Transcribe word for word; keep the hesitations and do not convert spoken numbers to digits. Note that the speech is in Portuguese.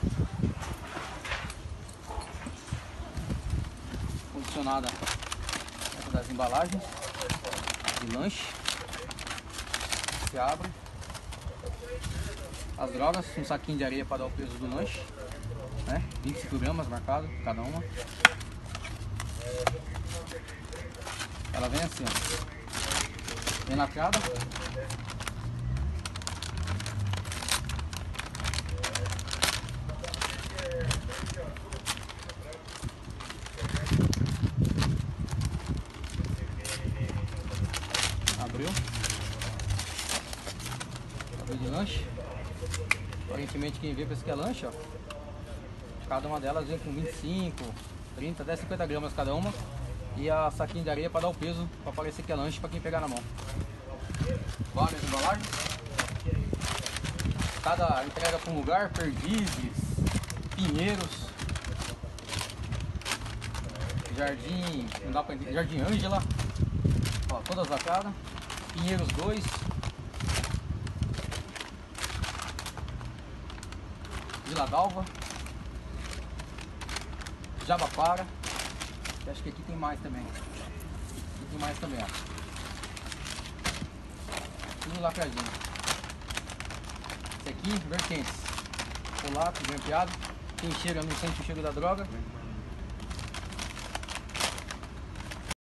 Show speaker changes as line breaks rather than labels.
Posicionada dentro das embalagens de lanche. Se abre. As drogas, um saquinho de areia para dar o peso do lanche, né? vinte e cinco gramas marcado cada uma. Ela vem assim, ó. Vem lacrada. Abriu. Abriu de lanche. Aparentemente quem vê pensa que é lanche, ó. Cada uma delas vem com vinte e cinco, trinta, até cinquenta gramas cada uma. E a saquinho de areia para dar o peso, para parecer que é lanche para quem pegar na mão. Várias embalagens. Cada entrega para um lugar, Perdizes, Pinheiros, Jardim, não dá pra entender, Jardim Ângela, ó, todas lacradas. Pinheiros dois, Vila Dalva, Jabaquara, acho que aqui tem mais também. Aqui tem mais também, ó. Tudo lacradinho. Esse aqui, vertentes. Polaco, grampeado. Quem chega não sente o cheiro da droga.